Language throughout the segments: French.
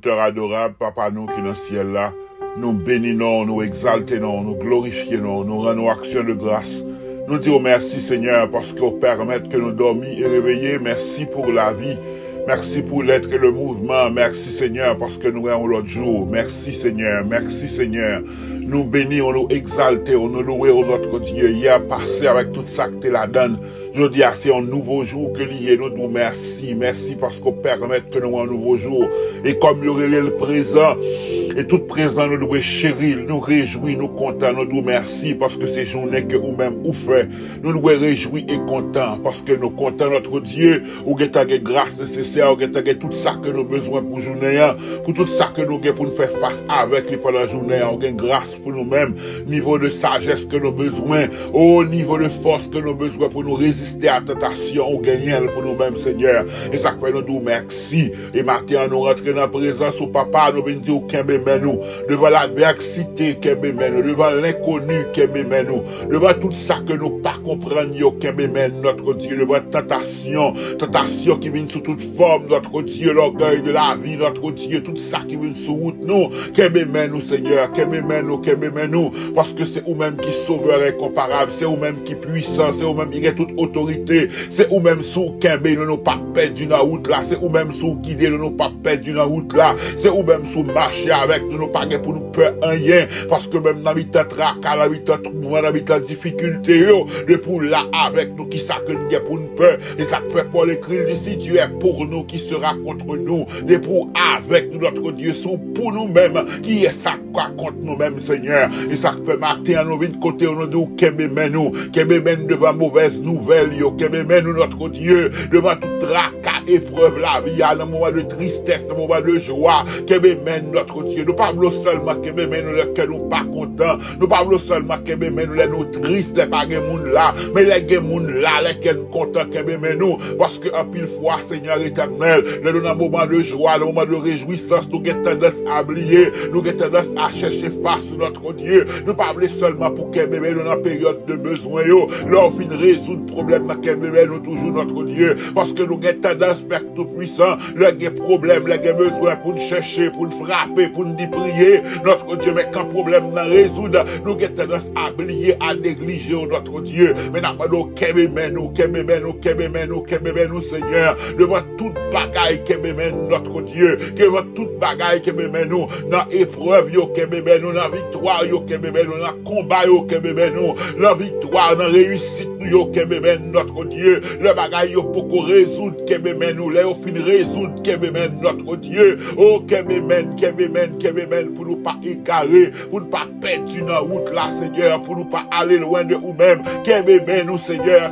sculpteur adorable, papa nous qui dans le ciel là, nous bénissons, nous exaltons, nous glorifions, nous rendons action de grâce. Nous disons merci Seigneur parce que vous permettez que nous dormions et réveiller. Merci pour la vie. Merci pour l'être et le mouvement. Merci Seigneur parce que nous avons l'autre jour. Merci Seigneur. Merci Seigneur. Nous bénissons, nous exaltons, nous louons notre Dieu. Hier passé avec tout ça que tu la donnes. Je dis, c'est un nouveau jour que lié. Nous disons merci. Merci parce qu'on permet que nous ayons un nouveau jour. Et comme il y aurait le présent, et tout présent, nous devons chérir, nous réjouir, nous contents, nous disons merci parce que ces journées que nous-mêmes ou fait, nous nous réjouir et contents parce que nous contents notre Dieu, ou que tu grâce nécessaire, ou que tu tout ça que nous avons besoin pour journée, pour tout ça que nous avons pour nous faire face avec lui pendant la journée, on a grâce pour nous-mêmes, niveau de sagesse que nous avons besoin, au niveau de force que nous avons besoin pour nous résister à la tentation, ou gagner pour nous-mêmes, Seigneur. Et ça fait nous disons merci. Et maintenant, nous rentrons dans la présence au papa, nous venons dire nous, devant l'adversité, devant l'inconnu, devant tout ça que nous pas comprenions, notre Dieu, devant tentation qui vient sous toute forme, notre Dieu, l'orgueil de la vie, notre Dieu, tout ça qui vient sous route nous, nous, Seigneur, nous, parce que c'est vous-même qui sauveur incomparable, c'est vous-même qui puissant, c'est vous-même qui a toute autorité, c'est vous-même sous nous nous pas perdu dans la route là, c'est vous-même sous guider, nous pas perdu dans la route là, c'est vous-même sous marcher avec nous pas pour nous peur rien parce que même dans l'habitat tracas, l'habitat trouble, l'habitat difficulté de pour là avec nous qui ça que nous pour nous peur et ça fait pour l'écrire si Dieu est pour nous qui sera contre nous et pour avec nous notre Dieu sont pour nous-mêmes qui est ça quoi contre nous-mêmes Seigneur et ça fait matin nous vient côté nous dit nous devant mauvaise nouvelle nous notre Dieu devant tout tracas épreuve la vie dans moment de tristesse dans moment de joie notre Dieu nous parlons seulement que nous pas contents nous parlons seulement que nous tristes les pas gens là mais les gens là lesquels nous contents que nous parce que en pile fois Seigneur éternel dans un moment de joie le moment de réjouissance nous avons tendance à oublier nous avons tendance à chercher face à notre Dieu nous parlons seulement pour que nous dans période de besoin là on finit résoudre problème que nous toujours notre Dieu parce que nous avons tendance Père tout puissant les problèmes les besoins pour nous chercher pour nous frapper pour nous prier notre Dieu mais quand problème n'a résoudre nous avons tendance à oublier à négliger notre Dieu mais nous avons nous Seigneur devant toute bagaille notre Dieu devant toute bagaille nous dans épreuve nous dans victoire nous dans combat nous dans victoire dans réussite nous notre Dieu le bagaille pour résoudre nous là au fin résoudre notre Dieu oh pour nous pas égarer, pour nous pas perdre dans la route là, Seigneur, pour nous pas aller loin de nous-mêmes. Nous, Seigneur,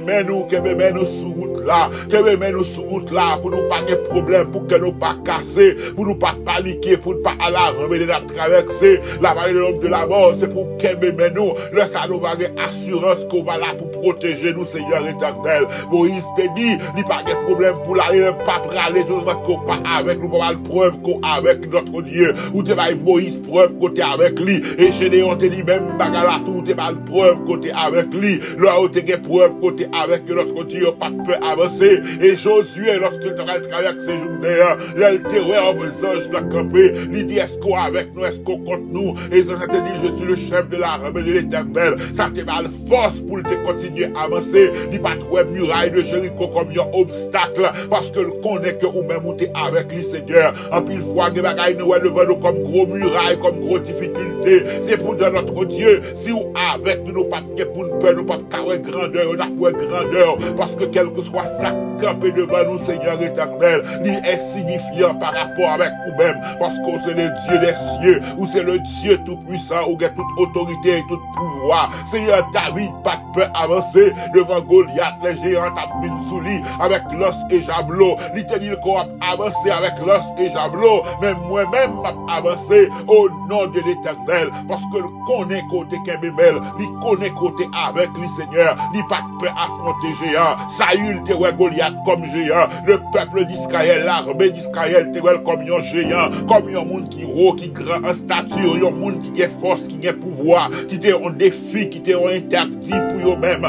nous sous route là, nous sous route là, pour nous pas de problème, pour que nous pas casser, pour nous pas paniquer, pour nous pas aller remettre la traverser, la vallée de l'homme de la mort, c'est pour nous, le ça nous va avoir assurance qu'on va là pour protéger nous, Seigneur éternel. Moïse te dit, il pas de problème pour aller, pas pour aller, qu'on pas avec nous, pas de preuve qu'on avec notre Dieu, ou te va Moïse preuve côté avec lui, et Gédéon te dit même bagala tout, te va preuve côté avec lui, là où te preuve côté avec notre Dieu, pas de peur avancer, et Josué, lorsqu'il traverse ces journées, il te voit en ange de la camper, il dit est-ce qu'on avec nous, est-ce qu'on contre nous, et ça te dit je suis le chef de l'armée de l'Éternel, ça te va la force pour te continuer à avancer, il pas trouver muraille de Jéricho comme un obstacle, parce que le connaît que ou même ou t'es avec lui Seigneur, en pile fois que bagaille nous devant nous comme gros muraille, comme gros difficulté, c'est pour dire notre Dieu, si ou avec nous pas pour nous peur, nous pas carrer grandeur, on a pour grandeur, parce que quel que soit ça campé devant nous Seigneur éternel, il est signifiant par rapport avec nous-mêmes, parce que c'est le Dieu des cieux, ou c'est le Dieu tout puissant, ou qui a toute autorité et tout pouvoir. Seigneur David, pas de peur avancer devant Goliath, les géants tapent sous lui avec l'os et javelot. Il te dit qu'on va avancer avec l'os et javelot, mais moi-même m'a avancé au nom de l'Éternel, parce que le connaît côté Kébémel, il connaît côté avec lui Seigneur, il pas de peur affronter géant. Saül te voit Goliath comme géant, le peuple d'Israël, l'armée d'Israël te voit comme un géant, comme un monde qui gros, qui grand en stature, un monde qui a force, qui a pouvoir, qui te un défi, qui te un interdit pour eux-mêmes,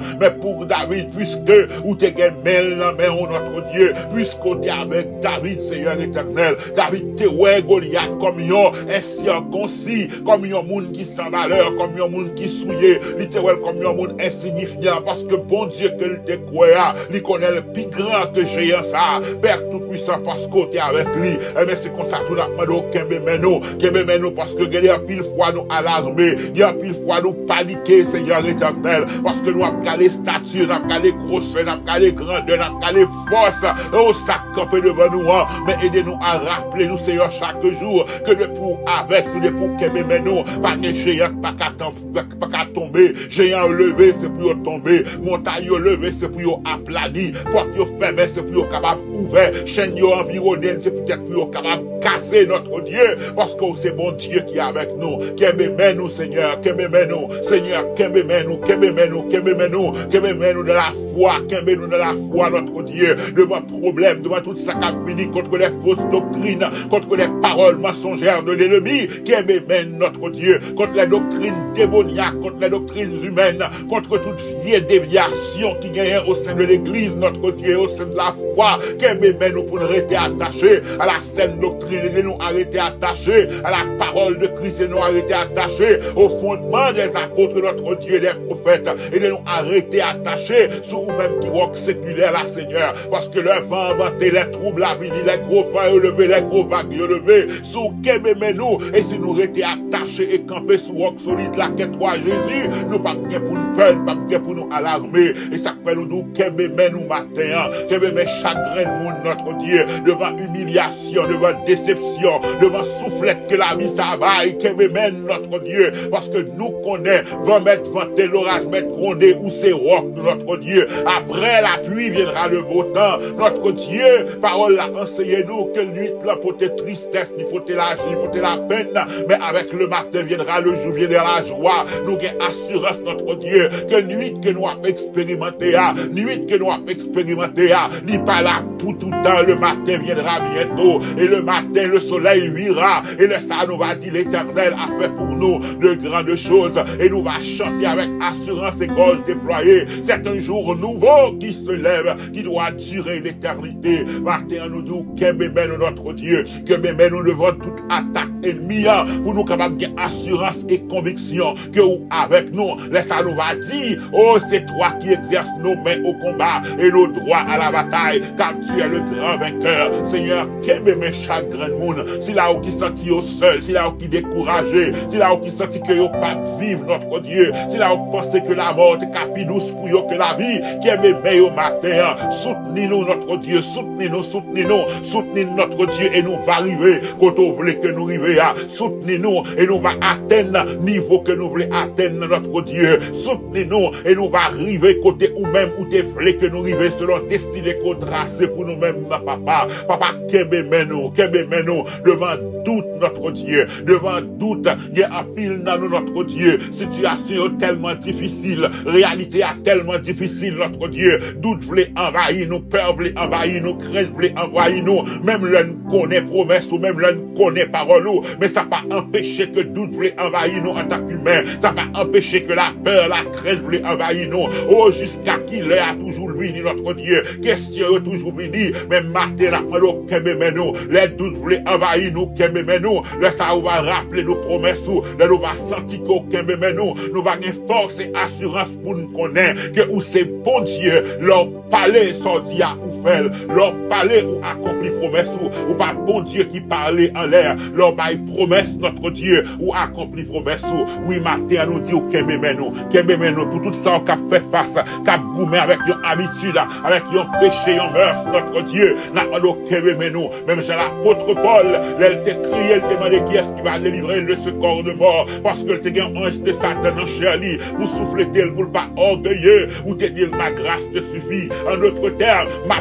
mais pour David, puisque ou te gemel la main, notre Dieu, puisqu'on t'est avec David, Seigneur éternel, David te ouais Goliath comme yon, incirconcis, comme yon moun qui sans valeur, comme yon moun qui souillé, il te ouais comme yon moun insignifiant, parce que bon Dieu que il te croit, il connaît le plus grand que géant ça, Père tout-puissant, parce qu'on t'est avec lui, et bien c'est comme ça tout la demande, kembe menou, parce que il y a pile fois nous alarmés, il y a pile fois nous paniquer, Seigneur éternel, parce que nous avons les statues, nous avons les grosseurs, nous avons les grandeurs, nous avons les forces, oh, ça campe devant nous, mais aidez-nous à rappeler, nous, Seigneur, chaque jour, que de pour avec, nous, de pour kembe menou, pas de géant, pas qu'à tomber, géant levé, c'est pour tomber, montagne levé, c'est pour aplani, porte fermée, c'est pour capable ouvert, chaîne environnée, c'est peut-être pour capable casser notre Dieu, parce que c'est bon Dieu qui est avec nous, kembe menou, Seigneur, kembe menou, Seigneur, kembe menou, kembe menou, kembe menou, kembe menou de la foi, kembe nous de la foi, notre Dieu, devant problème, devant tout ça qui a fini contre les fausses doctrines, contre les paroles mensongères de l'ennemi, kembe menou, notre Dieu, contre les doctrines démoniaques, contre les doctrines humaines, contre toute vieille déviation qui gagne au sein de l'église, notre Dieu, au sein de la foi, kembe menou pour nous rester attachés à la saine doctrine, et nous arrêter attachés à la parole de Christ, et nous arrêter attachés au fondement des apôtres, notre Dieu, des prophètes, et de nous arrêter attachés sur nous-mêmes qui rock séculaire, la Seigneur, parce que le vent inventé, les troubles à venir, les gros vents élevés, les gros vagues élevés, sous kembe menou, et si nous rester attachés et campés sous roc solide, là, que toi, Jésus, nous pas bien pour nous peur, pas bien pour nous alarmer, et ça fait nous kembe menou matin, kembe menou chagrin de monde, notre Dieu, devant humiliation, devant déception, devant soufflette que la vie s'availle, kembe menou, notre Dieu, parce que nous connaissons, va mettre vanter l'orage, mettre gronder, ou c'est roc, notre Dieu, après la pluie viendra le beau temps, notre Dieu, parole l'a enseigné nous, que nuit là, pour tes tristesse, ni pour tes la peine, mais avec le matin viendra le jour, viendra la joie, nous avons assurance, notre Dieu, que nuit que nous avons expérimenté, nuit que nous avons expérimenté, ni pas là pour tout temps, le matin viendra bientôt, et le matin le soleil luira, et le ça nous va dire l'Éternel a fait pour nous de grandes choses, et nous va chanter avec assurance et gorge déployée. C'est un jour nouveau qui se lève, qui doit durer l'éternité. Matin, nous disons, kembe menou notre Dieu, kembe menou devant toute attaque ennemie, pour nous capables de assurance et conviction que avec nous, ça nous va dire, oh, c'est toi qui exerces nos mains au combat et nos droits à la bataille, car tu es le grand vainqueur. Seigneur, kembe menou chagrin de monde, si là où qui senti au seul, si là où qui découragé, si là où qui senti que yo pas vivre notre Dieu, si là où pensez que la mort est capi douce pour yo que la vie, kembe menou au matin, soutenez-nous notre Dieu, soutenez-nous, soutenez-nous notre Dieu, et nous va arriver quand on voulait que nous arrivions, soutenez-nous et nous va atteindre niveau que nous voulons atteindre notre Dieu, soutenez-nous et nous va arriver côté ou même où tu voulais que nous arrivions selon destinée qu'on trace pour nous-mêmes, papa, kembe menou devant doute notre Dieu, devant doute, il y a un pile dans nous notre Dieu, situation tellement difficile, réalité tellement difficile notre Dieu, doute voulait envahir nous, peur voulait envahir nous, crainte voulait envahir nous, même l'un connaît promesse ou même l'un connaît parole, mais ça pas empêché que doute voulait envahir nous en tant qu'humain, ça pas empêché que la peur, la crainte voulait envahir nous, oh jusqu'à qui l'est a toujours venu notre Dieu, question est toujours venu, mais matin la mano kembe menou, les doutes voulaient envahir nous, kembe menou, là ça va rappeler nos promesses, là nous va sentir qu'au kembe menou, nous va gagner force et assurance pour nous connaître que où c'est bon Dieu, leur palais sorti à ou fait, leur palais ou accompli promesse ou pas bon Dieu qui parlait en l'air, leur bail promesse notre Dieu ou accompli promesse oui matin nous dit kembe menou pour tout ça qu'a fait face, qu'a goumé avec une habitude, avec un péché, un mœurs notre Dieu, n'a pas kembe menou, même j'ai l'apôtre Paul, elle t'a crié, elle t'a demandé qui est-ce qui va délivrer de ce corps de mort, parce que t'es un ange de Satan en Shirley, ou souffler tel pour pas orgueilleux, ou te dire ma grâce te suffit, en d'autres termes, ma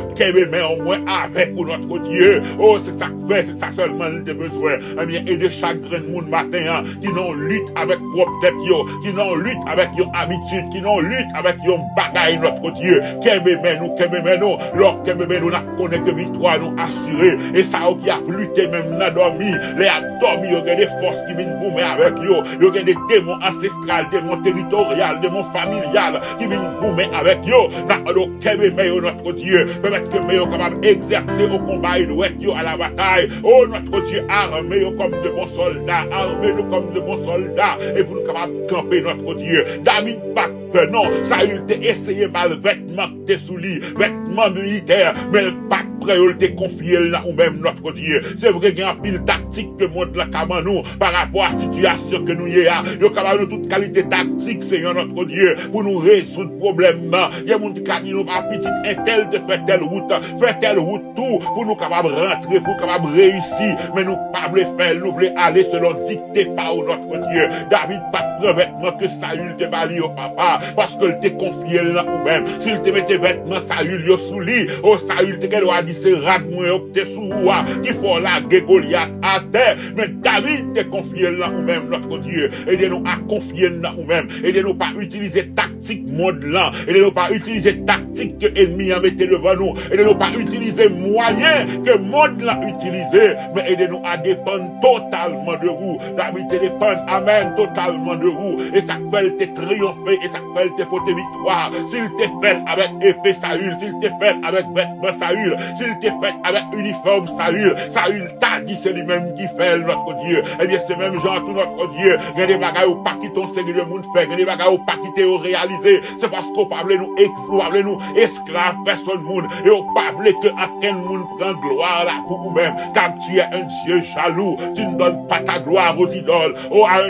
kebe mais au moins avec pour notre Dieu. Oh, c'est ça que fait, c'est ça seulement nous avons besoin. Eh bien, aider chaque grain de monde matin, qui n'ont lutte avec propre tête, qui n'ont lutte avec yon habitude, qui n'ont lutte avec yon bagaille, notre Dieu. Kebe mais nous, lors kebe mais nous, n'a connaît que victoire nous assurée. Et ça, qui a lutté même n'a dormi, les a dormi, yon a des forces qui viennent goumer avec yo, yon a des démons ancestrales, démons territoriales, démons familiales, qui viennent goumer avec yo. N'a kebe mais notre Dieu, permettre que meilleur capable d'exercer au combat, il doit être à la bataille. Oh, notre Dieu, armez-nous comme de bons soldats, armez-nous comme de bons soldats, et pour nous capables de camper notre Dieu. David pas peur, non, ça il t'a essayé par le vêtement que t'es sous lui, vêtement militaire, mais pas prêt, il t'a confié là ou même notre Dieu. C'est vrai qu'il y a un pile tactique que montre la caméra nous, par rapport à la situation que nous y a. Il y a capable de toute qualité tactique, Seigneur notre Dieu, pour nous résoudre le problème. Il y a des gens qui disent, nous, ma petite, un tel de faire telle route, tout, pour nous capables de rentrer, pour nous capables de réussir, mais nous pas faire, nous voulons aller selon dicté par notre Dieu. David pas de vêtements que Saül te bali au papa, parce que te confié là ou même. S'il te mettait vêtements Saül yo sous lit, oh Saül te doit dire c'est rat moi te sous roi, qui faut la Goliath à terre, mais David te confié là ou même notre Dieu. Aidez-nous à confier là ou même. Aidez-nous pas utiliser tactique monde là, aidez-nous pas utiliser tactique que l'ennemi a metté devant nous, aidez-nous pas utiliser moyens que monde l'a utilisé, mais aidez-nous à dépendre totalement de vous. David te dépend, amen, totalement de vous. Et ça fait te triompher, et ça fait te porter victoire. S'il te fait avec épée Saül, s'il te fait avec vêtements Saül, s'il te fait avec uniforme Saül, Saül t'a dit c'est lui-même qui fait notre Dieu. Eh bien c'est même genre tout notre Dieu. Il y a des bagailles où pas qui ton Seigneur le monde fait, il y a des bagailles où pas qui t'es réalisé. C'est parce qu'on parle nous esclaves, personne monde, et on parle que à quel monde prend gloire là pour vous-même, car tu es un Dieu jaloux, tu ne donnes pas ta gloire aux idoles, ou à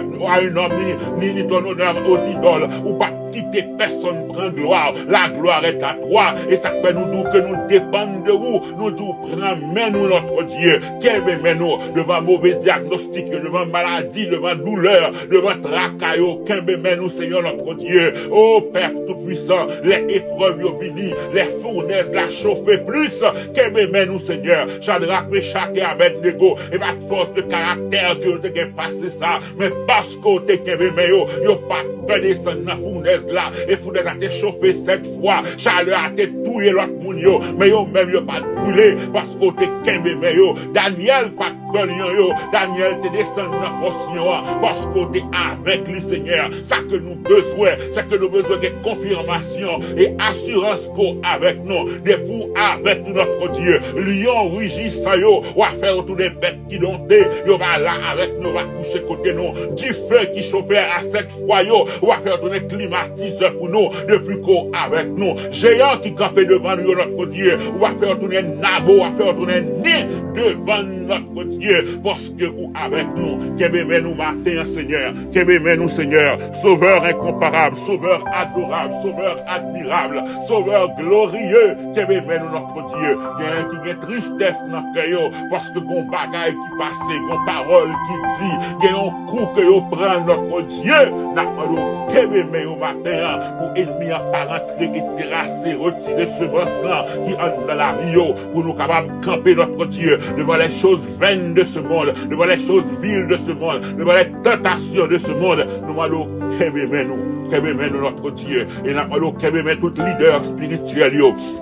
un homme, ni ton honneur aux idoles, ou pas quitter personne prend gloire, la gloire est à toi, et ça fait nous dire que nous dépendons de vous, nous devons prendre nous notre Dieu, qu'aimez nous, devant mauvais diagnostic, devant maladie, devant douleur, devant tracaillot, qu'aimez nous Seigneur notre Dieu, oh Père Tout-Puissant, les épreuves finies, les fournaises, la chauffer plus, qu'aimez nous Seigneur, Shadrach, Meshach et Abednego, et ma force de caractère que vous avez passé ça, mais parce que vous avez yo pas peur descendre dans la fournaise là, et fournaise a été chauffé 7 fois, chaleur a été touillé l'autre moun yo, mais yo même yo pas brûlé, parce que vous avez yo, Daniel pas peur yo, Daniel te descend dans la portion, parce que vous êtes avec lui Seigneur, ça que nous besoin, c'est que nous besoin de confirmation et assurance qu'on avec nous, des pour avec notre Dieu, lion rugissant yo, ou à faire tous les bêtes qui domptent, yo va là avec nous, va coucher côté nous, du feu qui chauffait à 7 fois yo, ou à faire tourner climatiseur pour nous, depuis qu'on avec nous, géant qui campait devant nous, notre Dieu, ou à faire tourner nabo, ou à faire tourner nez devant notre Dieu, parce que vous avec nous, qu'aimez nous matin, Seigneur, qu'aimez nous, Seigneur, sauveur incomparable, sauveur adorable, sauveur admirable, sauveur glorieux, qu'aimez nous, notre Dieu, il y a un qui a tristesse dans le cœur, parce que bon bagaille qui passe, bon parole qui dit, il y a un coup que vous prenez notre Dieu, n'a qu'aimez au matin, pour ennemi en pas rentrer et terrasser, retirer ce boss-là, qui entre dans la vie, pour nous capables de camper notre Dieu, devant les choses vaines de ce monde, devant les choses viles de ce monde, devant les tentations de ce monde, nous allons qu'aimez nous notre Dieu, et nous allons qu'aimez tout leader spirituel,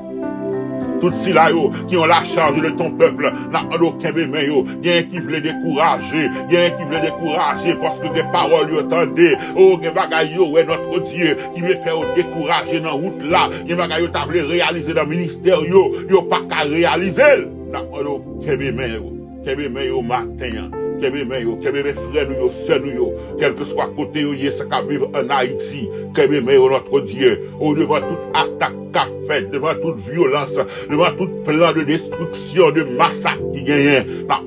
tout ceux là qui ont la charge de ton peuple, n'a aucun bémé yo, il y a un qui veut décourager, il y a un qui veut décourager parce que des paroles yo entendez, oh gen bagay yo ouais notre Dieu qui veut faire décourager dans route là, gen bagay yo t'a voulu réaliser dans ministère yo pas qu'à réaliser, n'a aucun bémé yo matin. Kébé frères nous, sœurs nous, quel que soit côté où ça va vivre en Haïti, Kébé notre Dieu, devant toute attaque qu'a fait, devant toute violence, devant tout plan de destruction, de massacre qui gagne,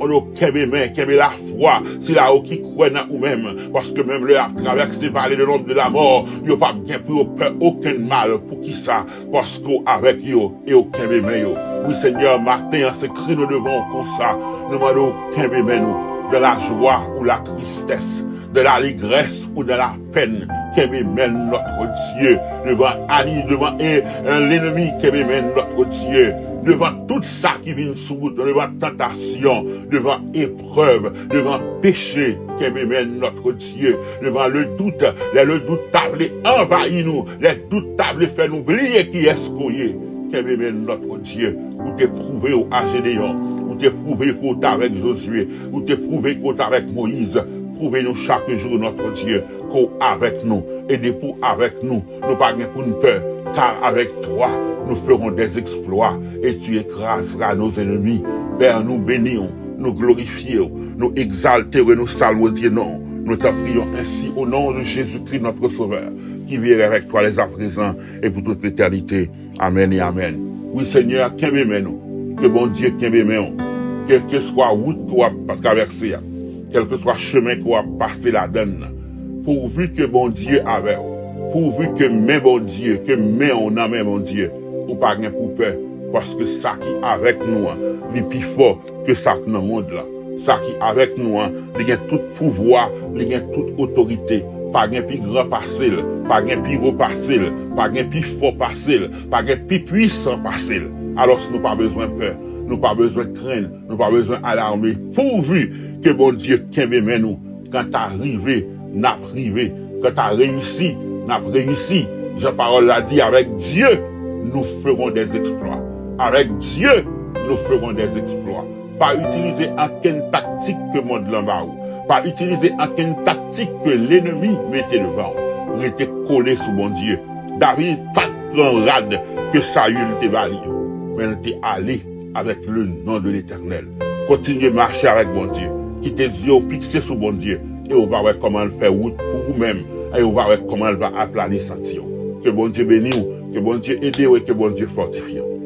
Kébé la foi, c'est là où qui croit dans nous-mêmes, parce que même le a traversé vallée de l'ombre de la mort, il pas bien pour peur aucun mal, pour qui ça, parce qu'avec yo, et au Kébé oui Seigneur, matin, c'est cri nous devant comme ça, nous demandons Kébé nous, de la joie ou la tristesse, de la allégresse ou de la peine, qu'aime mène notre Dieu devant l'ennemi, qu'aime mène notre notre Dieu, devant tout ça qui vient sous route, devant tentation, devant épreuve, devant péché, qu'aime notre Dieu, devant le doute table envahit nous, les doutes table fait nous oublier qui est-ce qu'on est, qu'aime notre Dieu, ou t'es prouvé au Agédéon, ou t'es prouvé qu'on est avec Josué, ou t'es prouvé qu'on est avec Moïse, prouvez-nous chaque jour, notre Dieu, qu'on est avec nous, aidez pour avec nous, nous pas pour une peur, car avec toi, nous ferons des exploits et tu écraseras nos ennemis. Père, nous bénissons, nous glorifions, nous exaltons et nous saluons. Nous te prions ainsi au nom de Jésus-Christ, notre Sauveur, qui vit avec toi les à présent et pour toute l'éternité. Amen et amen. Oui, Seigneur, nous, que bon Dieu, nous, quelle que soit la route qu'on va traverser, quel que soit le chemin qu'on va passer la donne, pourvu que bon Dieu avec, pourvu que mes bon Dieu, que mes on a mes bon Dieu, ou pas rien pour peur, parce que ça qui est avec nous, il est plus fort que ça qui est dans le monde là. Ça qui est avec nous, il a tout pouvoir, il a toute autorité, pas rien plus grand passé, pas rien plus haut passé, pas rien plus fort passé, pas rien plus puissant passé. Alors nous pas besoin de peur, nous pas besoin de craindre, nous pas besoin d'alarmer, pourvu que bon Dieu t'aime nous, quand t'arrives, n'a privé, quand t'as réussi, n'a réussi. Jean-Parole l'a dit, avec Dieu, nous ferons des exploits. Avec Dieu, nous ferons des exploits. Pas utiliser aucune tactique que le monde l'envoie. Pas utiliser aucune tactique que l'ennemi mettait devant. Il était collé sous mon Dieu. David, pas de rade que Saül te bali. Mais il était allé avec le nom de l'Éternel. Continuez à marcher avec mon Dieu. Qui tes yeux fixés sur mon Dieu. Et on va voir comment il fait route pour vous-même. Et on va voir comment il va aplanir sentier. Que bon Dieu bénisse, que bon Dieu aide et que bon Dieu fortifie.